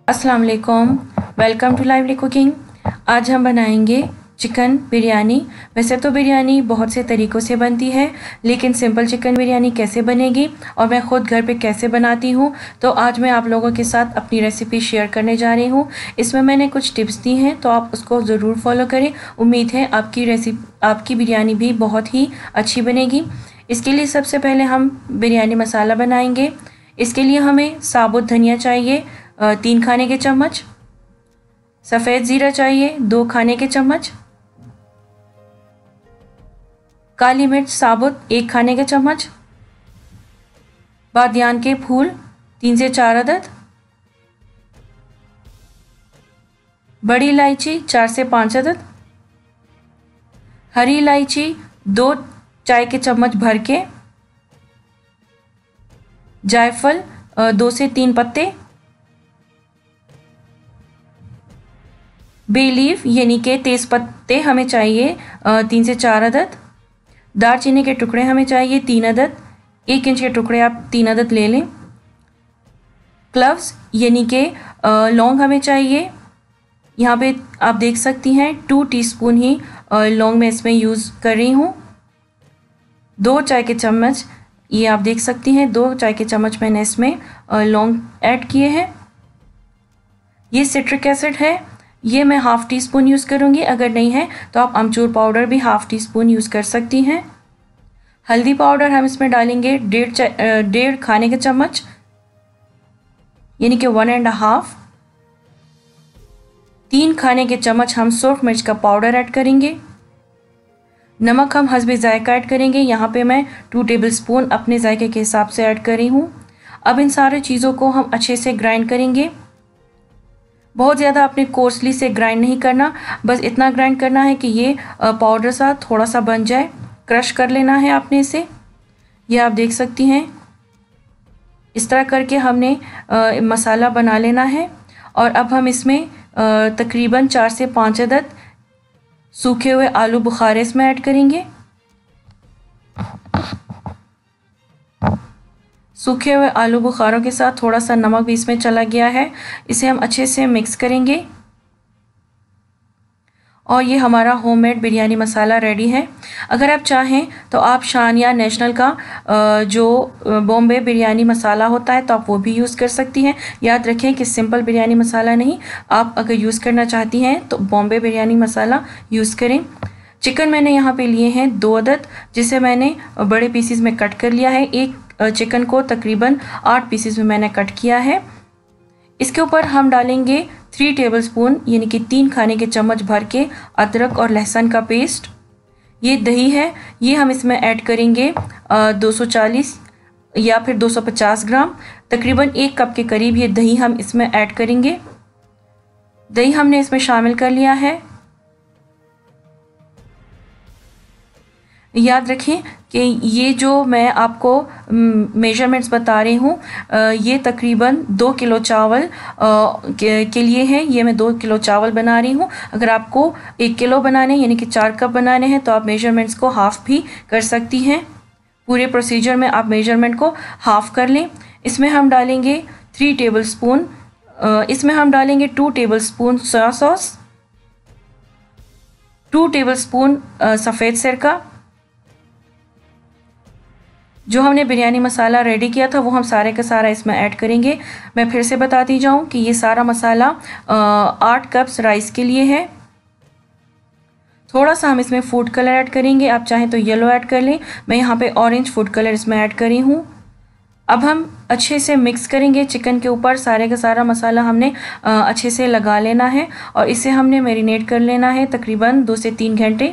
अस्सलाम वालेकुम, welcome to lively cooking. आज हम बनाएंगे चिकन बिरयानी। वैसे तो बिरयानी बहुत से तरीक़ों से बनती है, लेकिन सिंपल चिकन बिरयानी कैसे बनेगी और मैं ख़ुद घर पे कैसे बनाती हूँ, तो आज मैं आप लोगों के साथ अपनी रेसिपी शेयर करने जा रही हूँ। इसमें मैंने कुछ टिप्स दी हैं, तो आप उसको ज़रूर फॉलो करें। उम्मीद है आपकी बिरयानी भी बहुत ही अच्छी बनेगी। इसके लिए सबसे पहले हम बिरयानी मसाला बनाएंगे। इसके लिए हमें साबुत धनिया चाहिए 3 खाने के चम्मच, सफ़ेद ज़ीरा चाहिए 2 खाने के चम्मच, काली मिर्च साबुत 1 खाने के चम्मच, बादियान के फूल 3 से 4 अदद, बड़ी इलायची 4 से 5 अदद, हरी इलायची 2 चाय के चम्मच भर के, जायफल 2 से 3 पत्ते, बे लीफ यानी के तेज़ पत्ते हमें चाहिए 3 से 4 अदद, दालचीनी के टुकड़े हमें चाहिए 3 अदद, 1 इंच के टुकड़े आप 3 अदद ले लें। क्लव्स यानी के लौंग हमें चाहिए, यहाँ पे आप देख सकती हैं 2 टीस्पून ही लौंग मैं इसमें यूज़ कर रही हूँ। 2 चाय के चम्मच, ये आप देख सकती हैं 2 चाय के चम्मच मैंने इसमें लौंग ऐड किए हैं। ये सिट्रिक एसिड है, ये मैं हाफ़ टी स्पून यूज़ करूँगी, अगर नहीं है तो आप अमचूर पाउडर भी हाफ़ टी स्पून यूज़ कर सकती हैं। हल्दी पाउडर हम इसमें डालेंगे 1.5 खाने के चम्मच यानी कि 1.5। 3 खाने के चम्मच हम सूरख मिर्च का पाउडर ऐड करेंगे। नमक हम हस्बे जायका ऐड करेंगे, यहाँ पे मैं 2 टेबलस्पून अपने जायके के हिसाब से ऐड कर रही हूँ। अब इन सारी चीज़ों को हम अच्छे से ग्राइंड करेंगे। बहुत ज़्यादा आपने कोर्सली से ग्राइंड नहीं करना, बस इतना ग्राइंड करना है कि ये पाउडर सा थोड़ा सा बन जाए। क्रश कर लेना है आपने इसे, ये आप देख सकती हैं। इस तरह करके हमने मसाला बना लेना है। और अब हम इसमें तकरीबन 4 से 5 अदद सूखे हुए आलू बुखारे इसमें ऐड करेंगे। सूखे हुए आलू बुखारों के साथ थोड़ा सा नमक भी इसमें चला गया है, इसे हम अच्छे से मिक्स करेंगे और ये हमारा होममेड बिरयानी मसाला रेडी है। अगर आप चाहें तो आप शान या नेशनल का जो बॉम्बे बिरयानी मसाला होता है तो आप वो भी यूज़ कर सकती हैं। याद रखें कि सिंपल बिरयानी मसाला नहीं, आप अगर यूज़ करना चाहती हैं तो बॉम्बे बिरयानी मसाला यूज़ करें। चिकन मैंने यहाँ पे लिए हैं 2 अदद, जिसे मैंने बड़े पीसीज में कट कर लिया है। एक चिकन को तकरीबन 8 पीसीज में मैंने कट किया है। इसके ऊपर हम डालेंगे 3 टेबलस्पून यानी कि 3 खाने के चम्मच भर के अदरक और लहसुन का पेस्ट। ये दही है, ये हम इसमें ऐड करेंगे 240 या फिर 250 ग्राम, तकरीबन 1 कप के करीब ये दही हम इसमें ऐड करेंगे। दही हमने इसमें शामिल कर लिया है। याद रखें कि ये जो मैं आपको मेजरमेंट्स बता रही हूँ, ये तकरीबन 2 किलो चावल के लिए है। ये मैं 2 किलो चावल बना रही हूँ। अगर आपको 1 किलो बनाने यानी कि 4 कप बनाने हैं तो आप मेजरमेंट्स को हाफ़ भी कर सकती हैं। पूरे प्रोसीजर में आप मेजरमेंट को हाफ़ कर लें। इसमें हम डालेंगे 3 टेबलस्पून, इसमें हम डालेंगे 2 टेबलस्पून सोया सॉस, 2 टेबलस्पून सफ़ेद सिरका। जो हमने बिरयानी मसाला रेडी किया था वो हम सारे का सारा इसमें ऐड करेंगे। मैं फिर से बताती जाऊँ कि ये सारा मसाला 8 कप्स राइस के लिए है। थोड़ा सा हम इसमें फूड कलर ऐड करेंगे, आप चाहें तो येलो ऐड कर लें, मैं यहाँ पे ऑरेंज फूड कलर इसमें ऐड करी हूँ। अब हम अच्छे से मिक्स करेंगे चिकन के ऊपर, सारे का सारा मसाला हमने अच्छे से लगा लेना है और इसे हमने मैरिनेट कर लेना है तकरीबन 2 से 3 घंटे।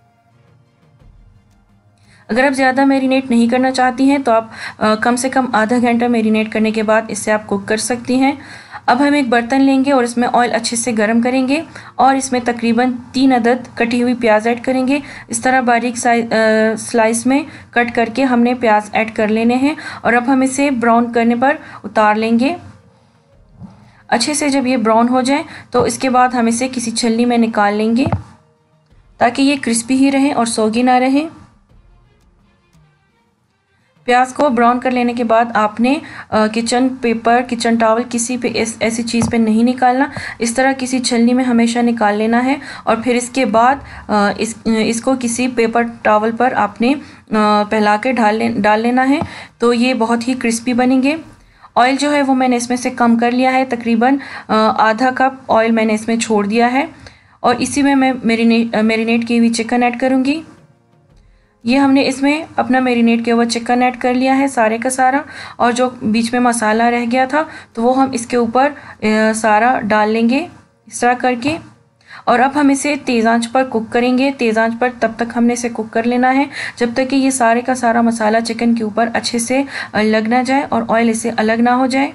अगर आप ज़्यादा मैरिनेट नहीं करना चाहती हैं तो आप कम से कम आधा घंटा मैरिनेट करने के बाद इसे आप कुक कर सकती हैं। अब हम एक बर्तन लेंगे और इसमें ऑयल अच्छे से गर्म करेंगे और इसमें तकरीबन 3 अदद कटी हुई प्याज ऐड करेंगे। इस तरह बारीक स्लाइस में कट करके हमने प्याज ऐड कर लेने हैं और अब हम इसे ब्राउन करने पर उतार लेंगे। अच्छे से जब ये ब्राउन हो जाए तो इसके बाद हम इसे किसी छलनी में निकाल लेंगे ताकि ये क्रिस्पी ही रहें और सोगी ना रहें। प्याज को ब्राउन कर लेने के बाद आपने किचन पेपर, किचन टॉवल किसी पे ऐसी चीज़ पे नहीं निकालना। इस तरह किसी छलनी में हमेशा निकाल लेना है और फिर इसके बाद इसको किसी पेपर टॉवल पर आपने फैला के डाल लेना है। तो ये बहुत ही क्रिस्पी बनेंगे। ऑयल जो है वो मैंने इसमें से कम कर लिया है, तकरीबन आधा कप ऑयल मैंने इसमें छोड़ दिया है और इसी में मैं मैरिनेट की हुई चिकन ऐड करूँगी। ये हमने इसमें अपना मैरिनेट किया हुआ चिकन ऐड कर लिया है सारे का सारा, और जो बीच में मसाला रह गया था तो वो हम इसके ऊपर सारा डाल लेंगे इस तरह करके। और अब हम इसे तेज़ आंच पर कुक करेंगे। तेज़ आंच पर तब तक हमने इसे कुक कर लेना है जब तक कि ये सारे का सारा मसाला चिकन के ऊपर अच्छे से लग ना जाए और ऑयल इससे अलग ना हो जाए।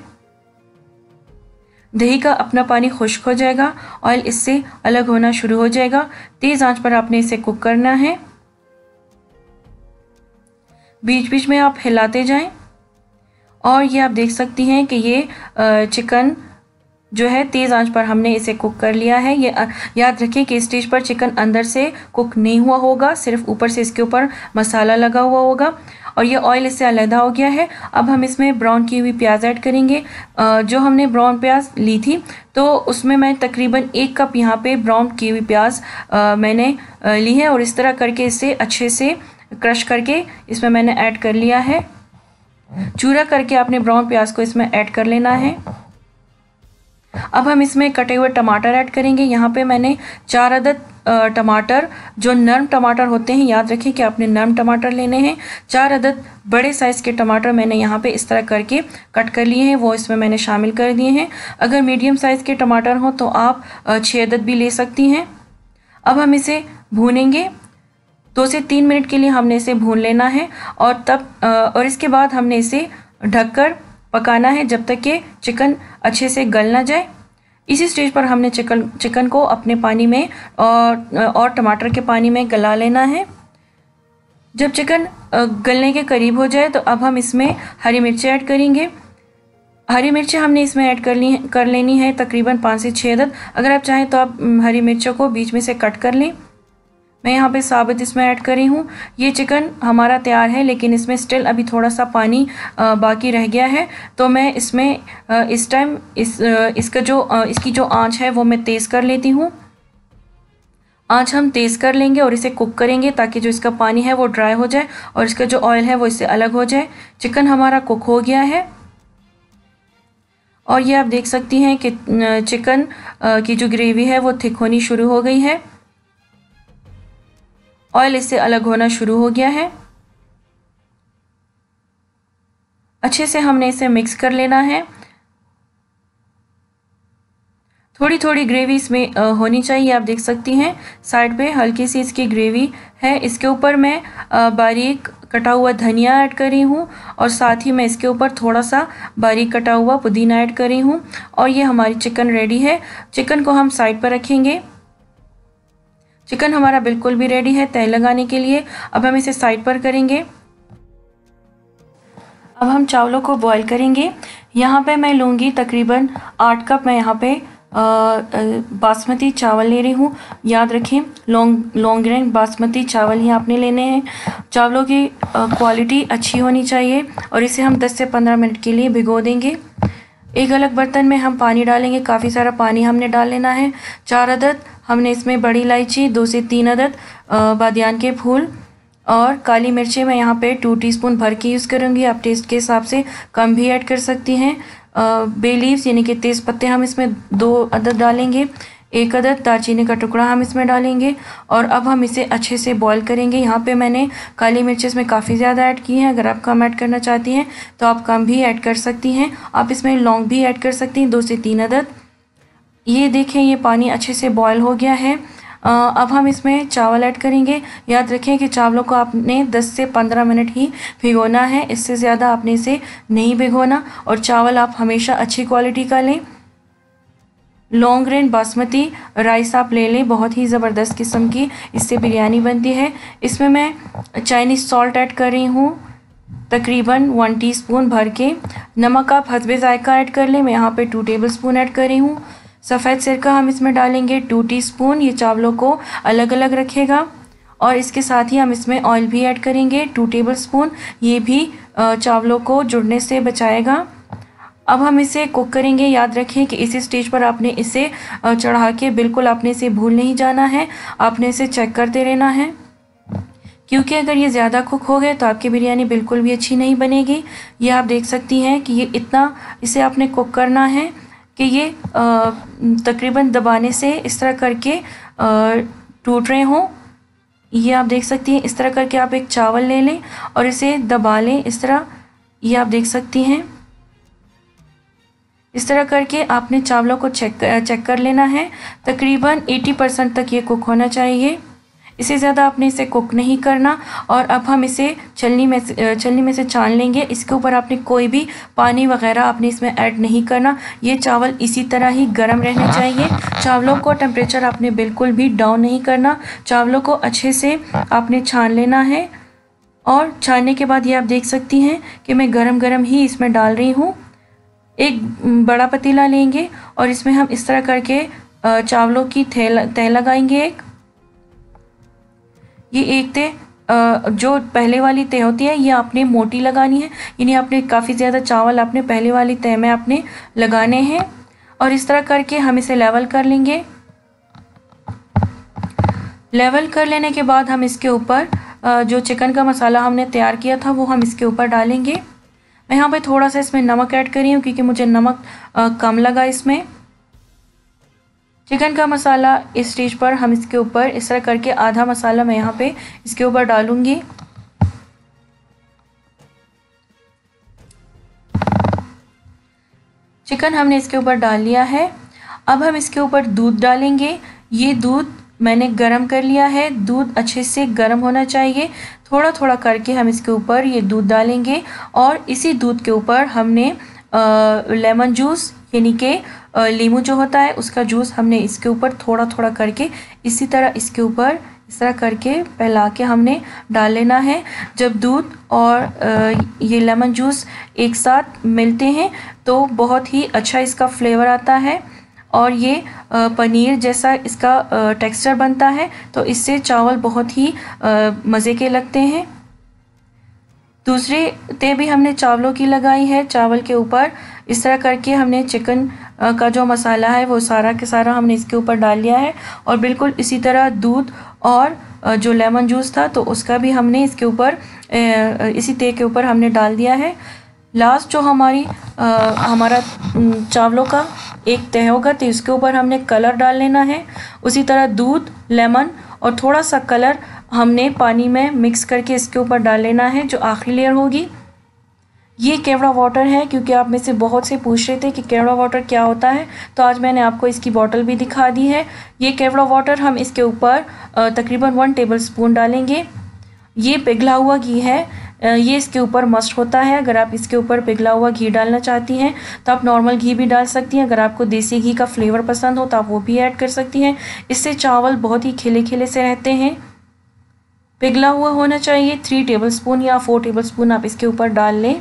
दही का अपना पानी खुश्क हो जाएगा, ऑयल इससे अलग होना शुरू हो जाएगा। तेज़ आंच पर आपने इसे कुक करना है, बीच बीच में आप हिलाते जाएं। और ये आप देख सकती हैं कि ये चिकन जो है तेज़ आंच पर हमने इसे कुक कर लिया है। ये याद रखें कि इस स्टेज पर चिकन अंदर से कुक नहीं हुआ होगा, सिर्फ ऊपर से इसके ऊपर मसाला लगा हुआ होगा और ये ऑयल इससे अलग हो गया है। अब हम इसमें ब्राउन की हुई प्याज ऐड करेंगे। जो हमने ब्राउन प्याज ली थी तो उसमें मैं तकरीबन 1 कप यहाँ पे ब्राउन की हुई प्याज मैंने ली है और इस तरह करके इसे अच्छे से क्रश करके इसमें मैंने ऐड कर लिया है। चूरा करके आपने ब्राउन प्याज को इसमें ऐड कर लेना है। अब हम इसमें कटे हुए टमाटर ऐड करेंगे। यहाँ पे मैंने 4 अदद टमाटर, जो नरम टमाटर होते हैं, याद रखें कि आपने नरम टमाटर लेने हैं। 4 अदद बड़े साइज़ के टमाटर मैंने यहाँ पे इस तरह करके कट कर लिए हैं, वो इसमें मैंने शामिल कर दिए हैं। अगर मीडियम साइज़ के टमाटर हों तो आप 6 अदद भी ले सकती हैं। अब हम इसे भूनेंगे। 2 से 3 मिनट के लिए हमने इसे भून लेना है और इसके बाद हमने इसे ढककर पकाना है जब तक कि चिकन अच्छे से गल ना जाए। इसी स्टेज पर हमने चिकन को अपने पानी में और टमाटर के पानी में गला लेना है। जब चिकन गलने के करीब हो जाए तो अब हम इसमें हरी मिर्ची ऐड करेंगे। हरी मिर्ची हमने इसमें ऐड कर लेनी है तकरीबन 5 से 6 अदद। अगर आप चाहें तो आप हरी मिर्चों को बीच में से कट कर लें। मैं यहाँ पे साबित इसमें ऐड करी हूँ। ये चिकन हमारा तैयार है लेकिन इसमें स्टिल अभी थोड़ा सा पानी बाकी रह गया है, तो मैं इसमें इस टाइम इसकी जो आंच है वो मैं तेज़ कर लेती हूँ। आंच हम तेज़ कर लेंगे और इसे कुक करेंगे ताकि जो इसका पानी है वो ड्राई हो जाए और इसका जो ऑयल है वो इससे अलग हो जाए। चिकन हमारा कुक हो गया है और ये आप देख सकती हैं कि चिकन की जो ग्रेवी है वो थिक होनी शुरू हो गई है, ऑयल इससे अलग होना शुरू हो गया है। अच्छे से हमने इसे मिक्स कर लेना है। थोड़ी थोड़ी ग्रेवी इसमें होनी चाहिए। आप देख सकती हैं साइड पे हल्की सी इसकी ग्रेवी है। इसके ऊपर मैं बारीक कटा हुआ धनिया ऐड करी हूँ और साथ ही मैं इसके ऊपर थोड़ा सा बारीक कटा हुआ पुदीना ऐड करी हूँ और ये हमारी चिकन रेडी है। चिकन को हम साइड पर रखेंगे। चिकन हमारा बिल्कुल भी रेडी है तय लगाने के लिए। अब हम इसे साइड पर करेंगे। अब हम चावलों को बॉईल करेंगे। यहाँ पे मैं लूँगी तकरीबन 8 कप मैं यहाँ पे बासमती चावल ले रही हूँ। याद रखें लॉन्ग ग्रेन बासमती चावल ही आपने लेने हैं। चावलों की क्वालिटी अच्छी होनी चाहिए और इसे हम 10 से 15 मिनट के लिए भिगो देंगे। एक अलग बर्तन में हम पानी डालेंगे। काफ़ी सारा पानी हमने डाल लेना है। 4 अदद हमने इसमें बड़ी इलायची, 2 से 3 अदद बादियान के फूल और काली मिर्चें मैं यहाँ पे 2 टीस्पून भर के यूज़ करूँगी। आप टेस्ट के हिसाब से कम भी ऐड कर सकती हैं। बे लीव्स यानी कि तेज़ पत्ते हम इसमें 2 अदद डालेंगे। 1 अदद दालचीनी का टुकड़ा हम इसमें डालेंगे और अब हम इसे अच्छे से बॉईल करेंगे। यहाँ पे मैंने काली मिर्च इसमें काफ़ी ज़्यादा ऐड की हैं। अगर आप कम ऐड करना चाहती हैं तो आप कम भी ऐड कर सकती हैं। आप इसमें लौंग भी ऐड कर सकती हैं 2 से 3 अदद। ये देखें ये पानी अच्छे से बॉईल हो गया है। अब हम इसमें चावल ऐड करेंगे। याद रखें कि चावलों को आपने 10 से 15 मिनट ही भिगोना है, इससे ज़्यादा आपने इसे नहीं भिगोना। और चावल आप हमेशा अच्छी क्वालिटी का लें। लॉन्ग ग्रेन बासमती राइस आप ले लें, बहुत ही ज़बरदस्त किस्म की इससे बिरयानी बनती है। इसमें मैं चाइनीज़ सॉल्ट ऐड कर रही हूँ तकरीबन 1 टीस्पून भर के। नमक आप हस्बे ज़ायका ऐड कर लें। मैं यहाँ पे 2 टेबलस्पून ऐड कर रही हूँ। सफ़ेद सिरका हम इसमें डालेंगे 2 टीस्पून। ये चावलों को अलग अलग रखेगा। और इसके साथ ही हम इसमें ऑयल भी ऐड करेंगे 2 टेबलस्पून। ये भी चावलों को जुड़ने से बचाएगा। अब हम इसे कुक करेंगे। याद रखें कि इसी स्टेज पर आपने इसे चढ़ा के बिल्कुल आपने इसे भूल नहीं जाना है, आपने इसे चेक करते रहना है, क्योंकि अगर ये ज़्यादा कुक हो गए तो आपकी बिरयानी बिल्कुल भी अच्छी नहीं बनेगी। ये आप देख सकती हैं कि ये इतना इसे आपने कुक करना है कि ये तकरीबन दबाने से इस तरह करके टूट रहे हों। ये आप देख सकती हैं। इस तरह करके आप एक चावल ले लें और इसे दबा लें इस तरह। ये आप देख सकती हैं। इस तरह करके आपने चावलों को चेक कर लेना है। तकरीबन 80% तक ये कुक होना चाहिए, इससे ज़्यादा आपने इसे कुक नहीं करना। और अब हम इसे छलनी में से छान लेंगे। इसके ऊपर आपने कोई भी पानी वगैरह आपने इसमें ऐड नहीं करना। ये चावल इसी तरह ही गर्म रहने चाहिए। चावलों को टेम्परेचर आपने बिल्कुल भी डाउन नहीं करना। चावलों को अच्छे से आपने छान लेना है। और छानने के बाद ये आप देख सकती हैं कि मैं गरम गरम ही इसमें डाल रही हूँ। एक बड़ा पतीला लेंगे और इसमें हम इस तरह करके चावलों की तह लगाएंगे। एक तह जो पहले वाली तह होती है ये आपने मोटी लगानी है, यानी आपने काफ़ी ज़्यादा चावल आपने पहले वाली तह में आपने लगाने हैं। और इस तरह करके हम इसे लेवल कर लेंगे। लेवल कर लेने के बाद हम इसके ऊपर जो चिकन का मसाला हमने तैयार किया था वो हम इसके ऊपर डालेंगे। मैं यहाँ पे थोड़ा सा इसमें नमक ऐड कर रही हूँ क्योंकि मुझे नमक कम लगा इसमें। चिकन का मसाला इस स्टेज पर हम इसके ऊपर इस तरह करके आधा मसाला मैं यहाँ पे इसके ऊपर डालूंगी। चिकन हमने इसके ऊपर डाल लिया है। अब हम इसके ऊपर दूध डालेंगे। ये दूध मैंने गरम कर लिया है। दूध अच्छे से गरम होना चाहिए। थोड़ा थोड़ा करके हम इसके ऊपर ये दूध डालेंगे और इसी दूध के ऊपर हमने लेमन जूस यानी कि लीमू जो होता है उसका जूस हमने इसके ऊपर थोड़ा थोड़ा करके इसी तरह इसके ऊपर इस तरह करके फैला के हमने डाल लेना है। जब दूध और ये लेमन जूस एक साथ मिलते हैं तो बहुत ही अच्छा इसका फ्लेवर आता है और ये पनीर जैसा इसका टेक्सचर बनता है। तो इससे चावल बहुत ही मज़े के लगते हैं। दूसरी तह भी हमने चावलों की लगाई है। चावल के ऊपर इस तरह करके हमने चिकन का जो मसाला है वो सारा के सारा हमने इसके ऊपर डाल लिया है और बिल्कुल इसी तरह दूध और जो लेमन जूस था तो उसका भी हमने इसके ऊपर इसी तह के ऊपर हमने डाल दिया है। लास्ट जो हमारा चावलों का एक तह होगा तो इसके ऊपर हमने कलर डाल लेना है। उसी तरह दूध, लेमन और थोड़ा सा कलर हमने पानी में मिक्स करके इसके ऊपर डाल लेना है जो आखिरी लेयर होगी। ये केवड़ा वाटर है क्योंकि आप में से बहुत से पूछ रहे थे कि केवड़ा वाटर क्या होता है, तो आज मैंने आपको इसकी बॉटल भी दिखा दी है। ये केवड़ा वाटर हम इसके ऊपर तकरीबन 1 टेबलस्पून डालेंगे। ये पिघला हुआ घी है, ये इसके ऊपर मस्ट होता है। अगर आप इसके ऊपर पिघला हुआ घी डालना चाहती हैं तो आप नॉर्मल घी भी डाल सकती हैं। अगर आपको देसी घी का फ्लेवर पसंद हो तो आप वो भी ऐड कर सकती हैं। इससे चावल बहुत ही खिले खिले से रहते हैं। पिघला हुआ होना चाहिए। 3 टेबलस्पून या 4 टेबलस्पून आप इसके ऊपर डाल लें।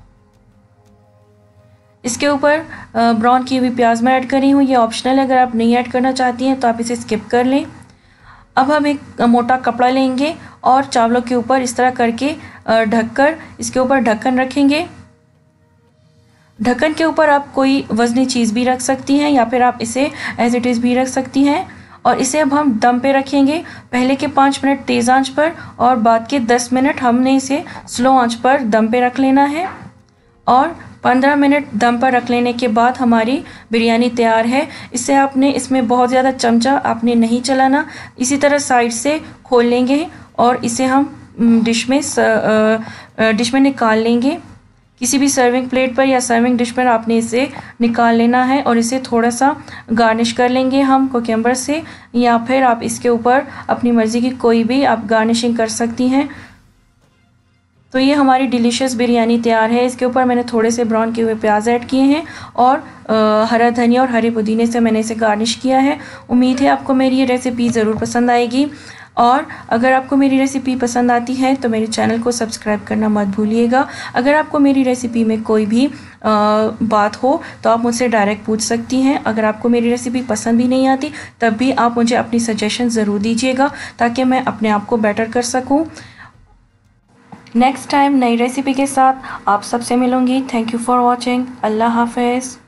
इसके ऊपर ब्राउन की हुई प्याज मैं ऐड करी हूँ, ये ऑप्शनल है। अगर आप नहीं ऐड करना चाहती हैं तो आप इसे स्किप कर लें। अब हम एक मोटा कपड़ा लेंगे और चावलों के ऊपर इस तरह करके ढककर इसके ऊपर ढक्कन रखेंगे। ढक्कन के ऊपर आप कोई वज़नी चीज़ भी रख सकती हैं या फिर आप इसे एज इट इज़ भी रख सकती हैं। और इसे अब हम दम पे रखेंगे। पहले के 5 मिनट तेज़ आंच पर और बाद के 10 मिनट हमने इसे स्लो आंच पर दम पे रख लेना है। और 15 मिनट दम पर रख लेने के बाद हमारी बिरयानी तैयार है। इससे आपने इसमें बहुत ज़्यादा चमचा आपने नहीं चलाना, इसी तरह साइड से खोल लेंगे और इसे हम डिश में निकाल लेंगे। किसी भी सर्विंग प्लेट पर या सर्विंग डिश पर आपने इसे निकाल लेना है और इसे थोड़ा सा गार्निश कर लेंगे हम कुकम्बर से, या फिर आप इसके ऊपर अपनी मर्ज़ी की कोई भी आप गार्निशिंग कर सकती हैं। तो ये हमारी डिलीशियस बिरयानी तैयार है। इसके ऊपर मैंने थोड़े से ब्राउन किए हुए प्याज ऐड किए हैं और हरा धनिया और हरे पुदीने से मैंने इसे गार्निश किया है। उम्मीद है आपको मेरी ये रेसिपी ज़रूर पसंद आएगी, और अगर आपको मेरी रेसिपी पसंद आती है तो मेरे चैनल को सब्सक्राइब करना मत भूलिएगा। अगर आपको मेरी रेसिपी में कोई भी बात हो तो आप मुझसे डायरेक्ट पूछ सकती हैं। अगर आपको मेरी रेसिपी पसंद भी नहीं आती तब भी आप मुझे अपनी सजेशन ज़रूर दीजिएगा ताकि मैं अपने आप को बेटर कर सकूं। नेक्स्ट टाइम नई रेसिपी के साथ आप सबसे मिलूँगी। Thank you for watching. अल्लाह हाफ़िज़।